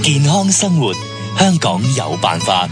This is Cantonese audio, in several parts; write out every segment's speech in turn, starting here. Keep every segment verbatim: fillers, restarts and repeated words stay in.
健康生活，香港有辦法。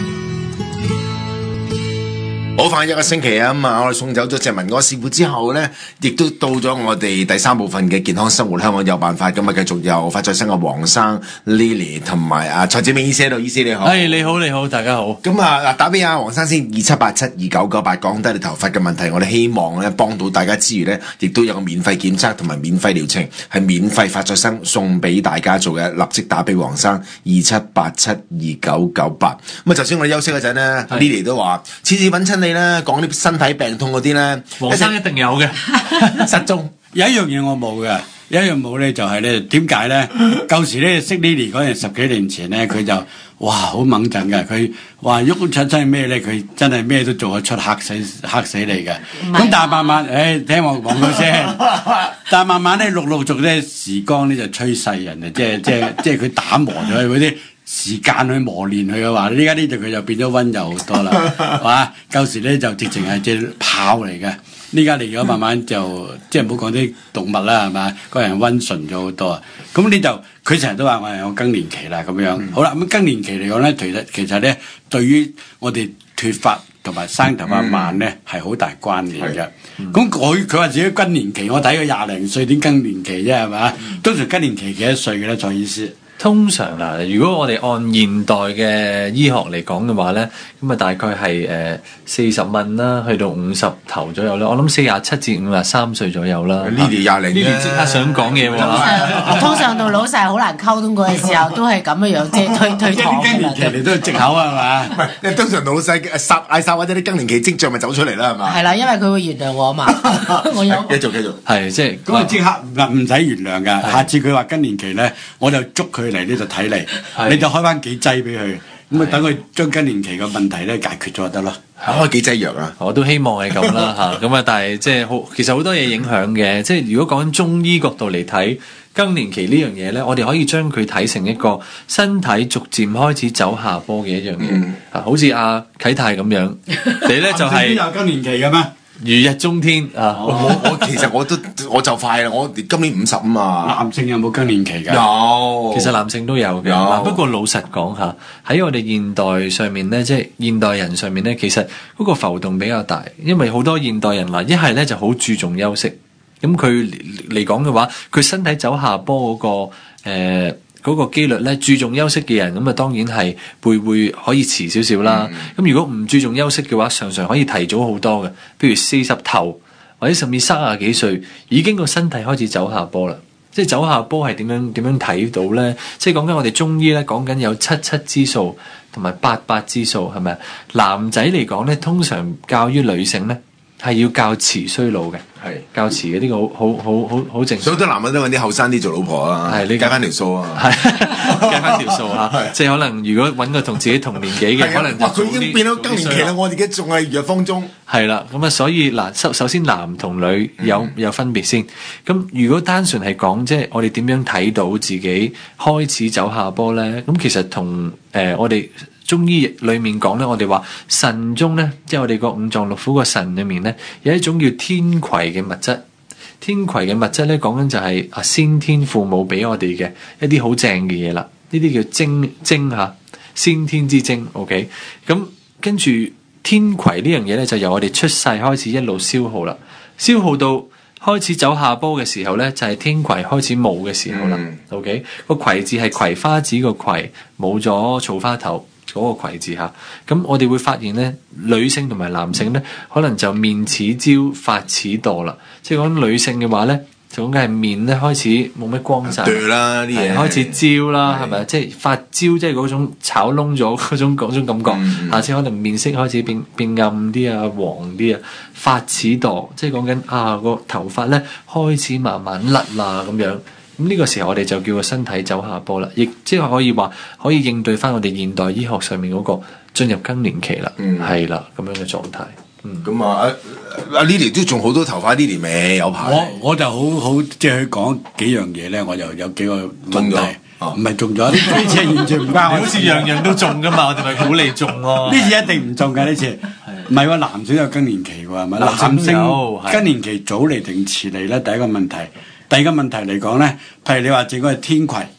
好快一個星期啊，咁啊，我哋送走咗謝文哥師傅之後呢，亦都到咗我哋第三部分嘅健康生活，香港有辦法。咁啊，繼續有發再生嘅黃生 Lily 同埋啊蔡志明醫師喺度，醫師你好。 係、hey, 你好，你好，大家好。 咁啊，嗱，打俾阿黃生先，二七八七二九九八，講低你頭髮嘅問題，我哋希望咧幫到大家之餘呢，亦都有個免費檢測同埋免費療程，係免費發再生送俾大家做嘅，立即打俾黃生二七八七二九九八。咁啊，頭先我哋休息嗰陣呢 Lily 都話次次揾親你咧，講啲身體病痛嗰啲咧， 黃生一定有嘅。 失蹤有一樣嘢我冇嘅，有一樣冇咧就係咧，點解咧？舊時咧識 Lily 嗰陣十幾年前咧，佢就哇好猛陣嘅，佢話喐出真係咩咧？佢真係咩都做得出，嚇死嚇死你嘅。咁但係慢慢，誒聽我講佢先。但係慢慢咧，陸陸續咧時光咧就催世人啊，即係即係即係佢打磨咗嗰啲時間去磨練佢嘅話，呢家呢度佢就變咗溫柔好多啦，係嘛？舊時咧就直情係隻炮嚟嘅，呢家嚟咗慢慢就即係唔好講啲動物啦，係嘛？個人溫順咗好多啊！咁呢就佢成日都話我係有更年期啦咁樣。嗯、好啦，咁更年期嚟講咧，其實其實咧對於我哋脫髮同埋生頭髮慢咧係好大關聯嘅。咁佢佢話自己更年期，我睇佢廿零歲點更年期啫係嘛？通常更年期幾多歲嘅咧？蔡醫師？ 通常嗱，如果我哋按現代嘅醫學嚟講嘅話咧，咁啊大概係誒四十蚊啦，去到五十頭左右啦。我諗四廿七至五廿三歲左右啦。 Lily 廿零 ，Lily 即刻想講嘢喎。 通常同老細好難溝通嗰陣時候，都係咁嘅樣，即係推推搪。 更年期嚟都係藉口啊，係嘛？ 唔係，通常老細霎嗌霎或者啲更年期跡象咪走出嚟啦，係嘛？ 係啦，因為佢會原諒我啊嘛。我有繼續繼續。 係即係咁啊，即刻唔使原諒㗎。下次佢話更年期咧，我就捉佢嚟呢度睇嚟，你就開翻幾劑俾佢，咁啊等佢將更年期嘅問題咧解決咗就得咯。 開幾劑藥啊？ 我都希望係咁啦嚇，咁啊但係即係好，其實好多嘢影響嘅。即係如果講中醫角度嚟睇更年期呢樣嘢咧，我哋可以將佢睇成一個身體逐漸開始走下坡嘅一樣嘢。嗯、啊，好似阿啟泰咁樣，你咧就係、是、 有更年期嘅咩？ 如日中天啊！ 我我其實我都我就快啦，我今年五十啊嘛。 男性有冇更年期㗎？ 有， 其實男性都有嘅。 有不過老實講下，喺我哋現代上面咧，即係現代人上面咧，其實嗰個浮動比較大，因為好多現代人嗱，一係咧就好注重休息，咁佢嚟講嘅話，佢身體走下坡嗰、嗰個誒嗰個機率咧，注重休息嘅人咁啊，當然係會會可以遲少少啦。咁、嗯、如果唔注重休息嘅話，常常可以提早好多嘅。譬如四十頭或者甚至三十幾歲，已經個身體開始走下坡啦。即係走下坡係點樣點樣睇到咧？即係講緊我哋中醫咧，講緊有七七之數同埋八八之數，係咪啊？男仔嚟講咧，通常較於女性咧，係要較遲衰老嘅。係較遲嘅呢個好好好好好正常。 所以好多男人都揾啲後生啲做老婆啊，係你計翻條數啊，係計翻條數嚇。即係可能如果揾個同自己同年紀嘅，可能就佢已經變到更年期啦。我哋而家仲係如日方中。 係啦，咁啊，所以嗱，首首先男同女有、嗯、有分別先。咁如果單純係講即係我哋點樣睇到自己開始走下坡咧？咁其實同誒、呃、我哋中醫裏面講咧，我哋話腎中咧，即係我哋個五臟六腑個腎裏面咧，有一種叫天癸嘅物質。天癸嘅物質咧，講緊就係啊先天父母俾我哋嘅一啲好正嘅嘢啦。呢啲叫精精嚇，先天之精。OK，咁跟住天癸呢樣嘢咧，就由我哋出世開始一路消耗啦，消耗到開始走下坡嘅時候咧，就係、是、天癸開始冇嘅時候啦。嗯、OK，個癸字係葵花籽個葵，冇咗草花頭。嗰個葵字嚇，咁我哋會發現咧，女性同埋男性咧，可能就面似朝，髮似墮啦。即係講女性嘅話咧，就講緊係面咧開始冇乜光澤，對啦啲嘢開始焦啦，係咪啊？即係發焦，即係嗰種炒燶咗嗰種嗰種感覺。嗯、下次可能面色開始變變暗啲啊，黃啲啊，髮似墮，即係講緊啊個頭髮咧開始慢慢甩啦咁樣。咁呢個時候我哋就叫個身體走下坡啦，亦即係可以話可以應對翻我哋現代醫學上面嗰個進入更年期啦，係啦咁樣嘅狀態。 咁、嗯、啊阿阿 Lily 都仲好多頭髮 ，Lily 未有排。 我我就好好即係佢講幾樣嘢咧，我就有幾個問題，唔係中咗呢次係完全唔關我。 好似樣樣都中噶嘛，我哋咪鼓勵中咯。 呢次一定唔中㗎，呢次唔係喎，男性有更年期喎，係咪？男性更年期早嚟定遲嚟咧？第一個問題。第二個問題嚟講咧，譬如你話整個係天癸，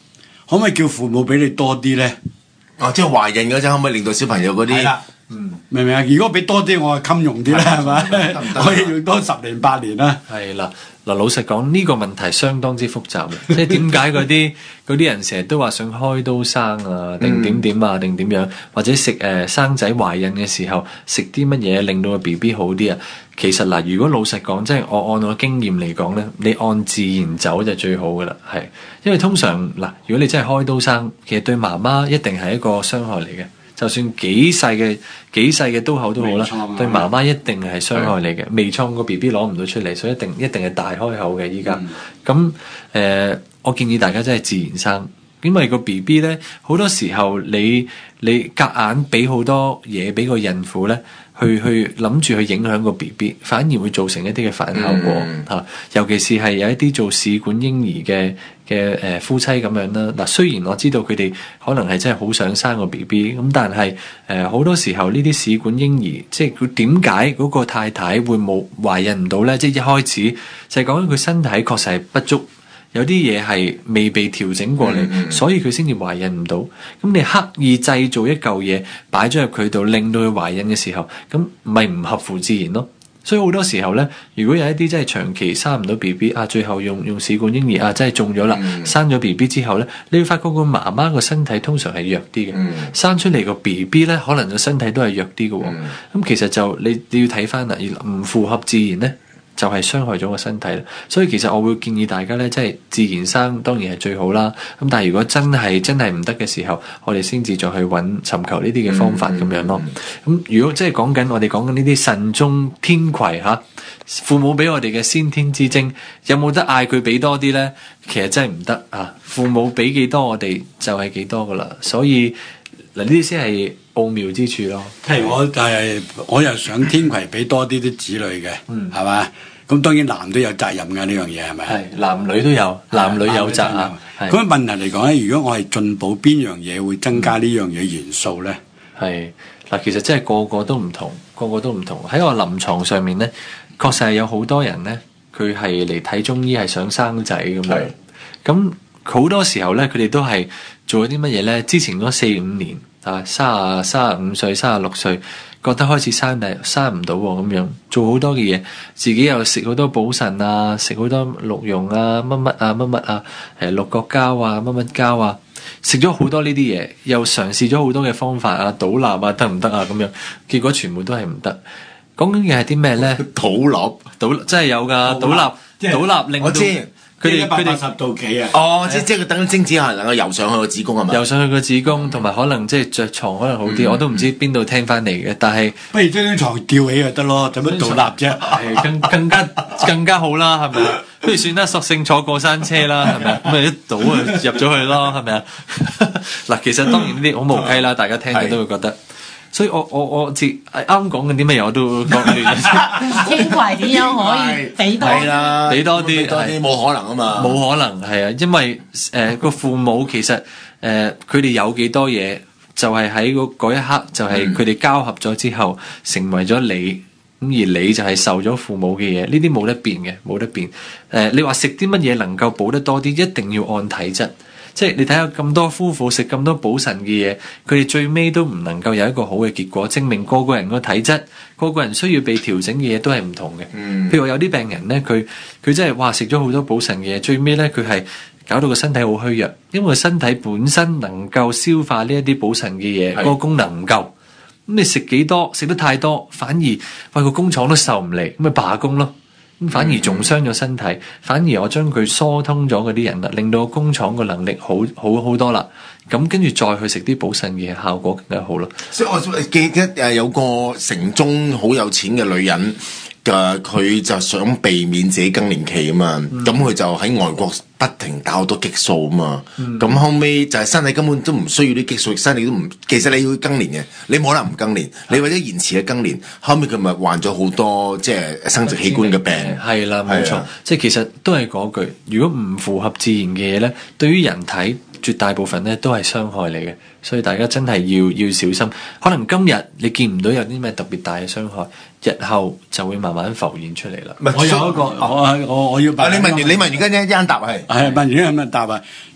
可唔可以叫父母俾你多啲咧？ 哦，即係懷孕嗰陣可唔可以令到小朋友嗰啲？ 係啦，嗯，明唔明啊？如果俾多啲，我係襟用啲啦，係咪？可以用多十年八年啦。 係啦，嗱，老實講呢個問題相當之複雜嘅，即係點解嗰啲嗰啲人成日都話想開刀生啊，定點點啊，定點樣，或者食誒、呃、生仔懷孕嘅時候食啲乜嘢令到個 B B 好啲啊？其實嗱，如果老實講，即係我按我經驗嚟講咧，你按自然走就最好噶啦，係，因為通常嗱，如果你真係開刀生，其實對媽媽一定係一個傷害嚟嘅。就算幾細嘅幾細嘅刀口都好啦，對媽媽一定係傷害你嘅。微創個 B B 攞唔到出嚟，所以一定一定係大開口嘅依家。咁誒、嗯呃，我建議大家真係自然生，因為個 B B 咧好多時候你你夾硬俾好多嘢俾個孕婦咧，去去諗住去影響個 B B， 反而會造成一啲嘅反效果嚇、嗯啊。尤其是係有一啲做試管嬰兒嘅嘅誒夫妻咁樣啦。嗱，雖然我知道佢哋可能係真係好想生個 B B， 咁但係誒好多時候呢啲試管嬰兒，即係佢點解嗰個太太會冇懷孕唔到咧？即係一開始就係講緊佢身體確實係不足。有啲嘢係未被調整過嚟，嗯嗯、所以佢先至懷孕唔到。咁你刻意製造一嚿嘢擺咗入佢度，令到佢懷孕嘅時候，咁咪唔合乎自然咯。所以好多時候咧，如果有一啲真係長期生唔到 B B 啊，最後用用試管嬰兒啊，真係中咗啦，嗯、生咗 B B 之後咧，你會發覺個媽媽個身體通常係弱啲嘅，嗯、生出嚟個 B B 咧，可能個身體都係弱啲嘅喎。咁、嗯嗯、其實就你你要睇翻啦，而唔符合自然咧，就係傷害咗個身體啦，所以其實我會建議大家咧，即係自然生當然係最好啦。咁但係如果真係真係唔得嘅時候，我哋先至再去揾尋求呢啲嘅方法咁、嗯、樣咯。咁如果即係講緊我哋講緊呢啲慎終天攜嚇，父母俾我哋嘅先天之精，有冇得嗌佢俾多啲咧？其實真係唔得啊！父母俾幾多我哋就係幾多噶啦，所以嗱呢啲先係奧妙之處咯。 譬如我就係我又想天攜俾多啲啲子女嘅，係嘛、嗯？咁當然男都有責任㗎，呢樣嘢係咪？ 係男女都有，男女有責任。 咁嘅問題嚟講咧，如果我係進補邊樣嘢會增加呢樣嘢元素咧？ 係嗱，其實真係個個都唔同，個個都唔同。喺我臨床上面咧，確實係有好多人咧，佢係嚟睇中醫係想生仔咁樣。咁好是多時候咧，佢哋都係做咗啲乜嘢咧？之前嗰四五年啊，三啊三啊五歲、三啊六歲。覺得開始生但係生唔到喎，咁樣做好多嘅嘢，自己又食好多補腎啊，食好多鹿茸啊，乜乜啊，乜乜啊，誒六角膠啊，乜乜膠啊，食咗好多呢啲嘢，又嘗試咗好多嘅方法啊，倒立啊，得唔得啊？咁樣結果全部都係唔得。講緊嘅係啲咩咧？ 倒立， 倒真係有㗎，倒立，倒立令到。 佢哋佢哋十度企啊！ 哦，即即係等精子係能夠游上去個子宮係咪？ 游上去個子宮，同埋可能即係着床可能好啲，我都唔知邊度聽翻嚟嘅。但係不如將張床吊起就得咯，做乜倒立啫？ 係更更加更加好啦，係咪啊？不如算啦，索性坐過山車啦，係咪啊？咁咪一倒啊入咗去咯，係咪啊？嗱，其實當然呢啲好無稽啦，大家聽嘅都會覺得。所以我我我自啱啱講緊啲乜嘢我都講亂咗。 天攜點樣可以俾多？ 係啦， 俾多啲， 多啲冇可能啊嘛。 冇可能係啊，因為誒個、呃、父母其實誒佢哋有幾多嘢，就係喺嗰一刻就係佢哋交合咗之後，嗯、成為咗你，咁而你就係受咗父母嘅嘢，呢啲冇得變嘅，冇得變。誒、呃，你話食啲乜嘢能夠補得多啲，一定要按體質。即係你睇下咁多夫婦食咁多補腎嘅嘢，佢哋最尾都唔能夠有一個好嘅結果，證明個個人個體質，個個人需要被調整嘅嘢都係唔同嘅。嗯、譬如話有啲病人咧，佢佢真係哇食咗好多補腎嘅嘢，最尾咧佢係搞到個身體好虛弱，因為身體本身能夠消化呢一啲補腎嘅嘢，嗰個功能唔夠。咁你食幾多，食得太多，反而喂個工廠都受唔嚟，咁咪罷工咯。咁反而仲傷咗身體，嗯、反而我將佢疏通咗嗰啲人啦，令到工廠個能力好好好多啦。咁跟住再去食啲補腎嘅效果更加好咯。 所以我記得誒有個城中好有錢嘅女人嘅，佢就想避免自己更年期啊嘛。咁佢、嗯、就喺外國不停打好多激素啊嘛。咁、嗯、後尾就係身體根本都唔需要啲激素，身體都唔其實你要更年嘅，你冇可能唔更年，你或者延遲嘅更年，後尾佢咪患咗好多即係生殖器官嘅病。 係啦，冇錯，即係其實都係嗰句，如果唔符合自然嘅嘢咧，對於人體絕大部分咧都係傷害嚟嘅，所以大家真係要要小心。可能今日你見唔到有啲咩特別大嘅傷害，日後就會慢慢浮現出嚟啦。 我有一個，我我我要問你問完你問完跟一一答係係問完咁樣答啊！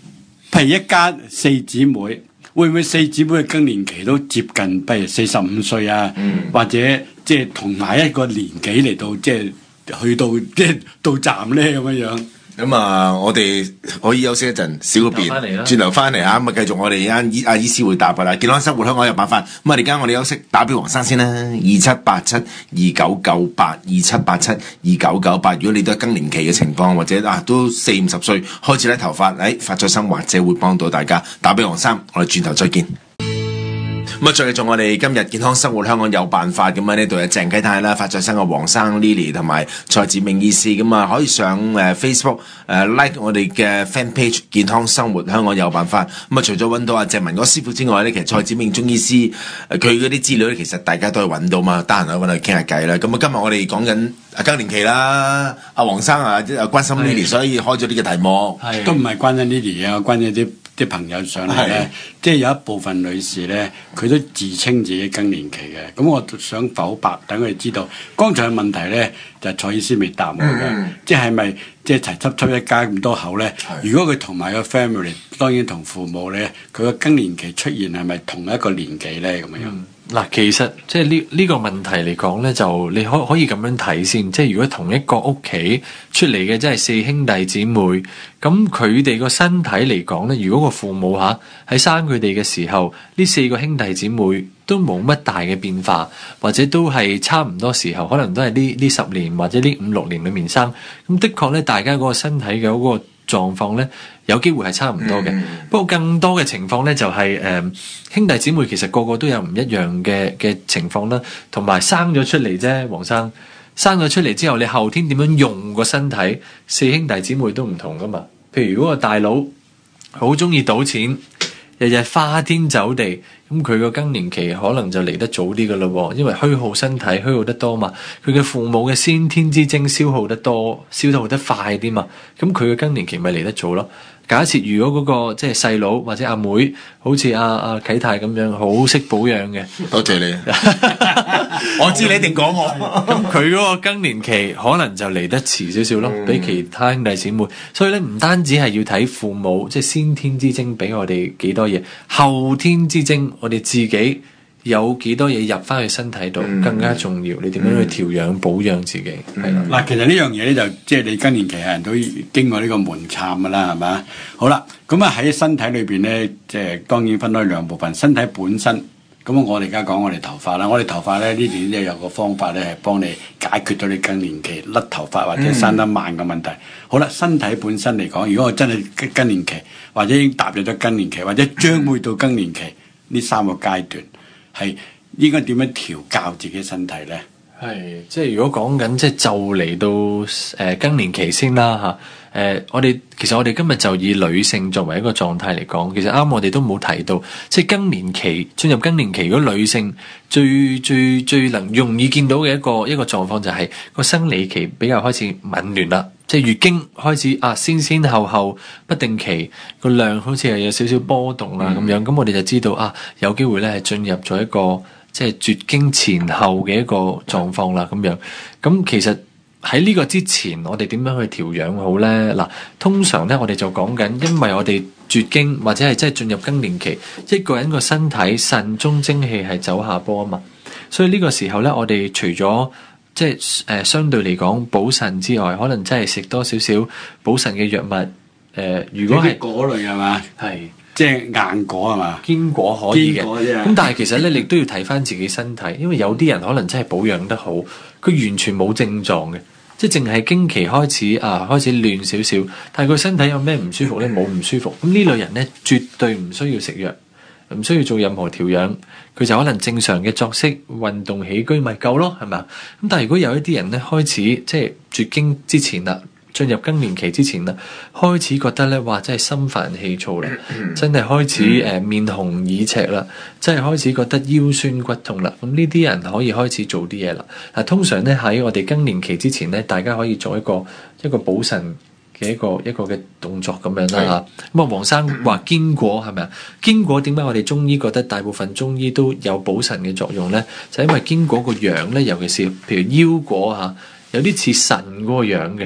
譬如一家四姊妹，會唔會四姊妹嘅更年期都接近，譬如四十五歲啊， 嗯、 或者即係同埋一個年紀嚟到，即係去到即係到站咧咁樣樣。 咁啊，我哋可以休息一陣，小個便，轉頭翻嚟啊，咁啊繼續我哋啱醫阿醫師會答噶啦。健康生活香港有辦法，咁啊而家我哋休息，打俾黃生先啦，二七八七二九九八，二七八七二九九八。如果你都係更年期嘅情況，或者啊都四五十歲開始咧頭髮，誒發咗生，或者會幫到大家，打俾黃生，我哋轉頭再見。咁啊，再繼續我哋今日健康生活香港有辦法咁啊，呢度有鄭啟泰啦、發再生嘅黃生 Lily 同埋蔡志明醫師咁啊，可以上誒 Facebook 誒 like 我哋嘅 fan page 健康生活香港有辦法。咁啊，除咗揾到阿鄭文嗰師傅之外咧，其實蔡志明中醫師佢嗰啲資料咧，其實大家都係揾到嘛，得閒可以揾佢傾下偈啦。咁啊，今日我哋講緊啊更年期啦，阿黃生啊關心 Lily，所以開咗呢個題目， 都唔係關心 Lily 嘅，關心啲啲朋友上嚟咧，即係有一部分女士咧，佢都自稱自己更年期嘅。咁我想剖白，等佢哋知道，剛才嘅問題咧就係、蔡醫師未答我嘅，嗯、即係咪即係齊輯輯一家咁多口咧？如果佢同埋個 family，當然同父母咧，佢個更年期出現係咪同一個年紀咧？咁樣樣。 嗱，其實即係呢呢個問題嚟講咧，就你可可以咁樣睇先。即係如果同一個屋企出嚟嘅，即係四兄弟姊妹，咁佢哋個身體嚟講咧，如果個父母嚇喺生佢哋嘅時候，呢四個兄弟姊妹都冇乜大嘅變化，或者都係差唔多時候，可能都係呢呢十年或者呢五六年裏面生。咁的確咧，大家嗰個身體嘅嗰個狀況咧，有機會係差唔多嘅。嗯、不過更多嘅情況咧，就係、是、誒、呃、兄弟姊妹其實個個都有唔一樣嘅嘅情況啦，同埋生咗出嚟啫。黃生生咗出嚟之後，你後天點樣用個身體，四兄弟姊妹都唔同噶嘛。譬如如果個大佬好中意賭錢，日日花天酒地，咁佢個更年期可能就嚟得早啲噶咯，因為虛耗身體，虛耗得多嘛。佢嘅父母嘅先天之精消耗得多，消耗得快啲嘛，咁佢嘅更年期咪嚟得早咯。假設如果嗰、那個即係細佬或者阿妹，妹，好似阿阿啟泰咁樣，好識保養嘅， 多謝你。我知你一定講我。 咁佢嗰個更年期可能就嚟得遲少少咯，嗯、比其他兄弟姊妹。所以咧，唔單止係要睇父母，即係先天之精俾我哋幾多嘢，後天之精我哋自己有幾多嘢入翻去身體度，嗯、更加重要。你點樣去調養、保養自己？係啦、嗯。嗱， 其實呢樣嘢咧就即係你更年期係人都經過呢個門檻噶啦，係嘛？好啦，咁啊喺身體裏邊咧，即係當然分開兩部分。身體本身，咁我哋而家講我哋頭髮啦。我哋頭髮咧呢段咧有個方法咧係幫你解決到你更年期甩頭髮或者生得慢嘅問題。嗯、好啦，身體本身嚟講，如果我真係更年期，或者已經踏入咗更年期，或者將會到更年期呢、嗯、三個階段。係應該點樣調教自己身體咧？ 係即係如果講緊即係就嚟到誒、呃、更年期先啦嚇。誒、呃、我哋其實我哋今日就以女性作為一個狀態嚟講，其實啱我哋都冇提到，即係更年期進入更年期，如果女性最最最能容易見到嘅一個一個狀況就係個生理期比較開始紊亂啦，即係月經開始啊先先後後不定期個量好似係有少少波動啊咁、嗯、樣，咁我哋就知道啊有機會咧係進入咗一個即係絕經前後嘅一個狀況啦咁樣。咁其實喺呢個之前，我哋點樣去調養好呢？嗱，通常咧我哋就講緊，因為我哋絕經或者係即係進入更年期，一個人個身體腎中精氣係走下坡啊嘛，所以呢個時候咧，我哋除咗即係誒、呃、相對嚟講補腎之外，可能真係食多少少補腎嘅藥物。誒、呃，如果係果類係嘛？係。即係硬果係嘛？ 堅果可以嘅，咁但係其實咧，你都要睇翻自己身體，因為有啲人可能真係保養得好，佢完全冇症狀嘅，即係淨係經期開始啊，開始亂少少，但係佢身體有咩唔舒服咧？冇唔舒服，咁呢類人咧絕對唔需要食藥，唔需要做任何調養，佢就可能正常嘅作息、運動、起居咪夠咯，係咪？咁但係如果有一啲人咧開始即係絕經之前啦，進入更年期之前啦，開始覺得咧，哇！真係心煩氣躁啦，真係開始誒、呃、面紅耳赤啦，真係開始覺得腰酸骨痛啦。咁呢啲人可以開始做啲嘢啦。嗱，通常咧喺我哋更年期之前咧，大家可以做一個一個補腎嘅一個一個嘅動作咁樣啦嚇。咁啊，黃生話堅果係咪啊？堅果點解我哋中醫覺得大部分中醫都有補腎嘅作用咧？就係、因為堅果個樣咧，尤其是譬如腰果嚇，有啲似腎嗰個樣嘅。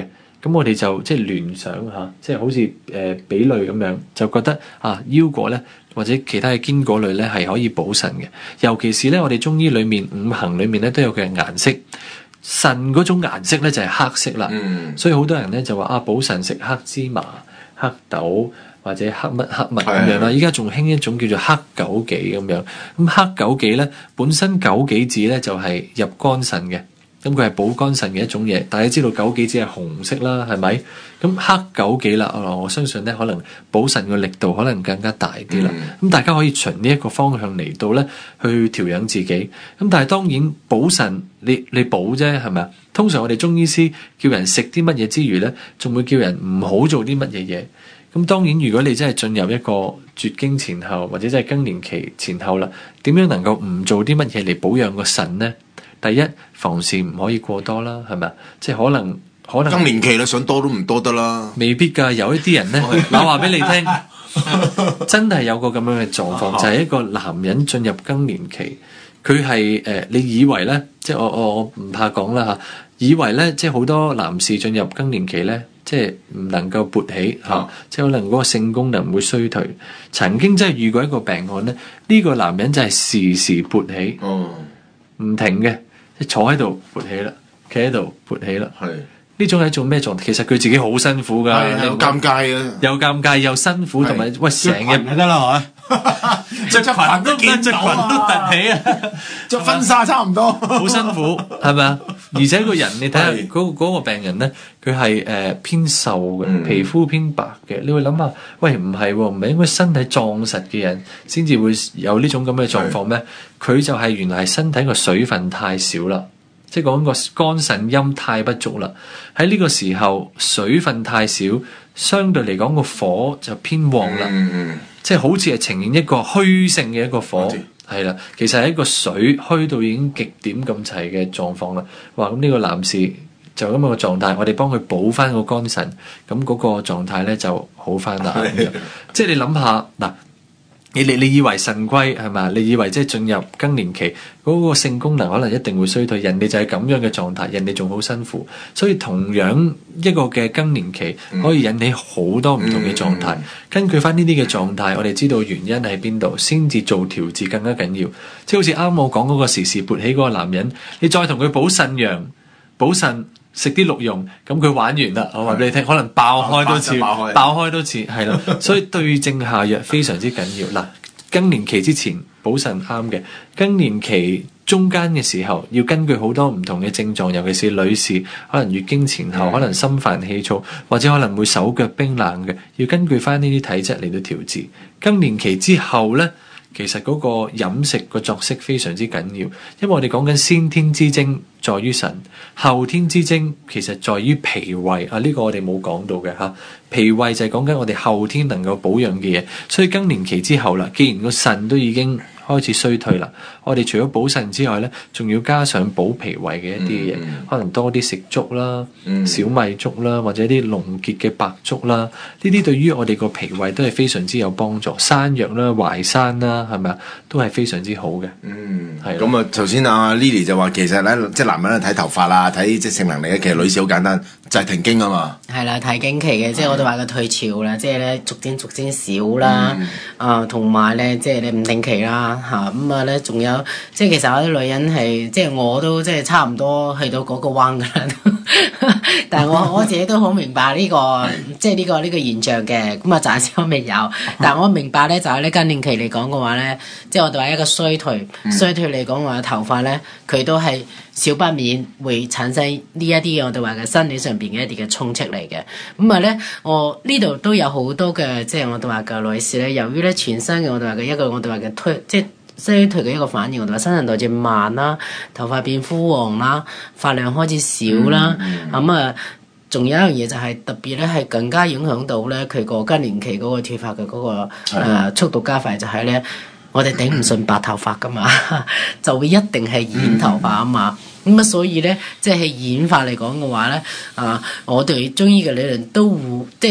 咁我哋就即係聯想嚇，即係好似誒、呃、比類咁樣，就覺得啊腰果咧或者其他嘅堅果類咧係可以補腎嘅，尤其是咧我哋中醫裡面五行裡面咧都有佢嘅顏色。腎嗰種顏色咧就係黑色啦， 嗯、 所以好多人咧就話啊補腎食黑芝麻、黑豆或者黑乜黑物咁樣啦。依家仲興一種叫做黑枸杞咁樣，咁黑枸杞咧本身枸杞子咧就係入肝腎嘅，咁佢係補肝腎嘅一種嘢。大家知道枸杞子係紅色啦，係咪？咁黑枸杞啦，我相信咧可能補腎嘅力度可能更加大啲啦。咁、嗯、大家可以循呢一個方向嚟到咧去調養自己。咁但係當然補腎，你你補啫，係咪啊？通常我哋中醫師叫人食啲乜嘢之餘咧，仲會叫人唔好做啲乜嘢嘢。咁當然如果你真係進入一個絕經前後或者真係更年期前後啦，點樣能夠唔做啲乜嘢嚟保養個腎咧？第一，房事唔可以過多啦，係咪啊？即係可能。可能更年期啦，想多都唔多得啦。 未必㗎，有一啲人咧，我話俾你聽，真係有個咁樣嘅狀況，就係一個男人進入更年期，佢係誒，你以為咧，即係我我我唔怕講啦嚇，以為咧，即係好多男士進入更年期咧，即係唔能夠勃起嚇，啊、即係可能嗰個性功能會衰退。曾經真係遇過一個病案咧，呢、呢個男人就係時時勃起，唔、哦、停嘅，即係坐喺度勃起啦，企喺度勃起啦，係。呢種係一種咩狀態？其實佢自己好辛苦㗎， 又尷尬啊， 又尷尬又辛苦，同埋喂成日咪得啦，係嘛？ 着裙都見着裙都凸起啊， 着婚紗差唔多， 好辛苦係咪啊？而且個人你睇下嗰嗰個病人咧，佢係誒偏瘦嘅，皮膚偏白嘅。你會諗下，喂唔係喎，唔係應該身體壯實嘅人先至會有呢種咁嘅狀況咩？佢就係原來係身體個水分太少啦。即係講個肝腎陰太不足啦，喺呢個時候水分太少，相對嚟講個火就偏旺啦。嗯嗯、即係好似係呈現一個虛性嘅一個火，係啦、嗯。其實係一個水虛到已經極點咁齊嘅狀況啦。哇！咁呢個男士就咁樣嘅狀態，我哋幫佢補翻個肝腎，咁嗰個狀態咧就好翻啦。的即係你諗下嗱。你你你以為腎虧係嘛？你以為即係進入更年期嗰、嗰個性功能可能一定會衰退，人哋就係咁樣嘅狀態，人哋仲好辛苦，所以同樣一個嘅更年期可以引起好多唔同嘅狀態。嗯、根據翻呢啲嘅狀態，我哋知道原因喺邊度，先至做調節更加緊要。即係好似啱我講嗰個時時勃起嗰個男人，你再同佢補腎陽、補腎。食啲鹿茸，咁佢玩完啦。我話俾你聽，可能爆開多次，爆開，爆開多次，係啦。所以對症下藥非常之緊要。嗱，更年期之前補腎啱嘅，更年期中間嘅時候要根據好多唔同嘅症狀，尤其是女士可能月經前後，可能心煩氣躁，或者可能會手腳冰冷嘅，要根據翻呢啲體質嚟到調節。更年期之後呢，其實嗰個飲食個作息非常之緊要，因為我哋講緊先天之精在於腎，後天之精其實在於脾胃啊。呢、這個我哋冇講到嘅嚇，脾胃就係講緊我哋後天能夠保養嘅嘢。所以更年期之後啦，既然個腎都已經開始衰退啦，我哋除咗補腎之外咧，仲要加上補脾胃嘅一啲嘢，嗯、可能多啲食粥啦、嗯、小米粥啦，或者啲龍結嘅白粥啦，呢啲對於我哋個脾胃都係非常之有幫助。山藥啦、淮山啦，係咪啊，都係非常之好嘅。嗯，係的。咁啊， 頭先阿 Lily 就話其實咧，即係男人睇頭髮啦，睇即係性能力咧，其實女士好簡單，就係、是、停經啊嘛。 係啦，睇經期嘅，即係我哋話嘅退潮啦，即係咧逐漸逐漸少啦，啊同埋咧即係你唔定期啦嚇，咁啊咧仲有即係其實有啲女人係即係我都即係差唔多去到嗰個彎㗎啦，但係我我自己都好明白呢、呢個即係呢個呢、呢個現象嘅，咁啊暫時我未有，但係我明白咧就係呢更年期嚟講嘅話咧，即係我哋話一個衰退，衰退嚟講話頭髮咧佢都係少不免會產生呢一啲我哋話嘅生理上邊嘅一啲嘅衝擊嚟嘅，咁啊咧我呢度都有好多嘅即係我哋話嘅女士咧，由於咧全身嘅我哋話嘅一個我哋話嘅推即係衰退嘅一個反應，我哋話新陳代謝慢啦，頭髮變枯黃啦，髮量開始少啦，咁啊仲有一樣嘢就係特別咧係更加影響到咧佢個更年期嗰個脫髮嘅嗰個、呃、速度加快，就係咧我哋頂唔順白頭髮噶嘛，就會一定係染頭髮啊嘛。咁啊，所以咧，即係染髮嚟講嘅話咧，啊，我哋中醫嘅理論都會即係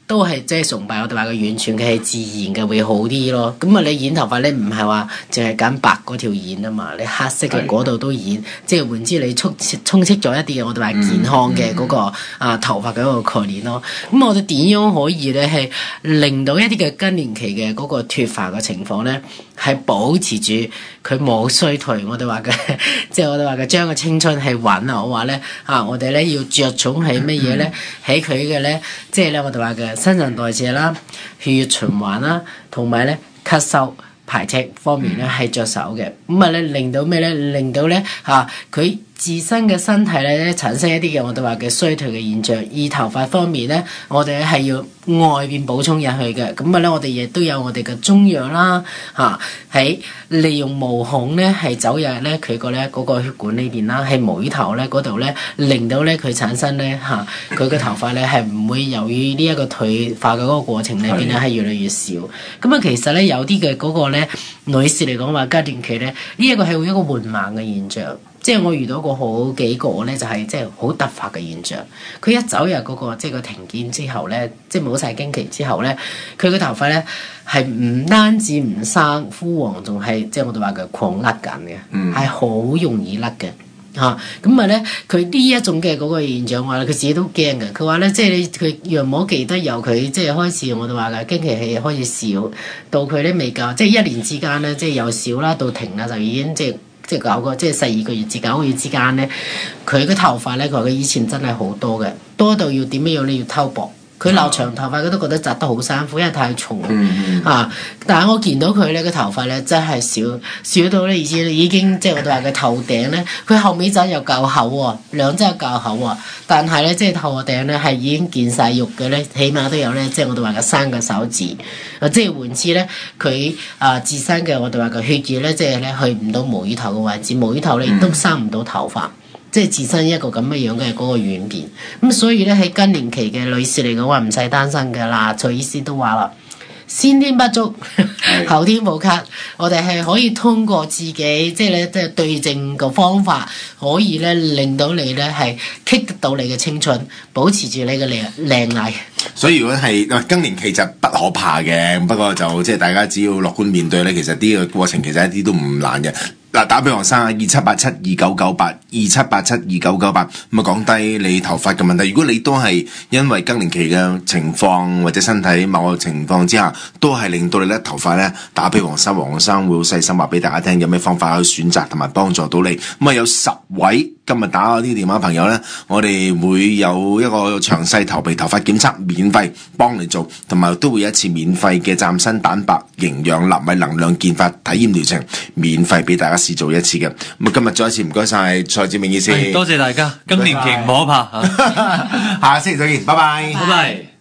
都係即係崇拜我哋話嘅完全嘅係自然嘅會好啲咯。咁啊，你染頭髮咧唔係話淨係揀白嗰條染啊嘛，你黑色嘅嗰度都染，即係換之你充充斥咗一啲嘅我哋話健康嘅嗰、嗰個、嗯、啊頭髮嘅一個概念咯。咁我哋點樣可以咧係令到一啲嘅更年期嘅嗰個脫髮嘅情況咧，係保持住佢冇衰退？我哋話嘅即係我哋話嘅將個青春係穩啊！我話咧啊，我哋咧要着重係乜嘢咧？喺佢嘅咧，即係咧我哋話嘅新陳代謝啦、血液循環啦，同埋咧吸收排斥方面咧係着手嘅。咁啊咧令到咩咧？令到咧嚇佢自身嘅身體咧產生一啲嘅我哋話嘅衰退嘅現象。而頭髮方面咧，我哋係要外邊補充入去嘅。咁啊咧，我哋亦都有我哋嘅中藥啦嚇，喺、啊、利用毛孔咧係走入咧佢個咧嗰個血管呢邊啦，喺毛乳頭咧嗰度咧令到咧佢產生咧嚇佢嘅頭髮咧係唔會由於呢一個退化嘅嗰個過程裏邊咧係越嚟越少。咁啊，其實咧有啲嘅嗰個咧女士嚟講話更年期咧呢一個係會一個緩慢嘅現象。即係我遇到過好幾個咧，就係即係好突發嘅現象。佢一走入嗰、那個即係個停經之後咧，即係冇晒經期之後咧，佢個頭髮咧係唔單止唔生枯黃，仲係即係我哋話嘅狂甩緊嘅，係好、嗯、容易甩嘅嚇。咁啊咧，佢呢一種嘅嗰個現象話佢自己都驚嘅。佢話咧，即係你佢若冇記得由佢即係開始，我哋話嘅經期係開始少，到佢咧未夠，即係一年之間咧，即係由少啦到停啦，就已經即係。即係九個，即係十二個月至九個月之間咧，佢嘅頭髮咧，佢話佢以前真係好多嘅，多到要點樣樣你要偷薄。佢留長頭髮，佢都覺得紮得好辛苦，因為太重、嗯、啊！但係我見到佢咧，個頭髮咧真係少少到咧，而且已經即係我哋話嘅頭頂咧，佢後尾枕又夠厚喎，兩側又夠厚喎。但係咧，即係頭頂咧係已經見晒肉嘅咧，起碼都有咧，即係我哋話嘅三個手指。啊，即係換之咧，佢啊自身嘅我哋話嘅血液咧，即係咧去唔到毛乳頭嘅位置，毛乳頭咧亦都生唔到頭髮。即係自身一個咁嘅樣嘅嗰個轉變，咁所以咧喺更年期嘅女士嚟講話唔使擔心㗎啦。蔡醫師都話啦，先天不足，後天補給，我哋係可以通過自己即係咧即係對症個方法，可以咧令到你咧係 keep 得到你嘅青春，保持住你嘅靚靚麗。 所以如果係更年期就不可怕嘅，不過就即係大家只要樂觀面對咧，其實呢個過程其實一啲都唔難嘅。嗱，打俾黃生啊，二七八七二九九八，二七八七二九九八，咁啊講低你頭髮嘅問題。如果你都係因為更年期嘅情況或者身體某個情況之下，都係令到你咧頭髮咧，打俾黃生，黃生會好細心話俾大家聽，有咩方法去選擇同埋幫助到你。咁啊有十位今日打嗰啲電話朋友咧，我哋會有一個詳細頭皮頭髮檢測，免費幫你做，同埋都會有一次免費嘅嶄新蛋白營養納米能量健髮體驗療程，免費俾大家試做一次嘅。咁啊今日再一次唔該晒蔡志明醫師， 多謝大家，更年期唔可怕嚇， 下星期再見，拜拜， 拜拜。